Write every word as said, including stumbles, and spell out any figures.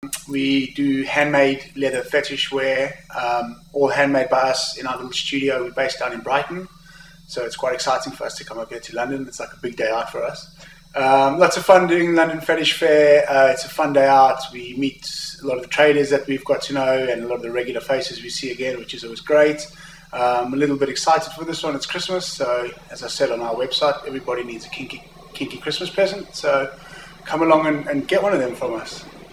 We do handmade leather fetish wear, um, all handmade by us in our little studio. We're based down in Brighton, so it's quite exciting for us to come up here to London. It's like a big day out for us. Um, lots of fun doing London Fetish Fair. Uh, it's a fun day out. We meet a lot of the traders that we've got to know and a lot of the regular faces we see again, which is always great. Um, a little bit excited for this one. It's Christmas, so as I said on our website, everybody needs a kinky, kinky Christmas present. So come along and, and get one of them from us.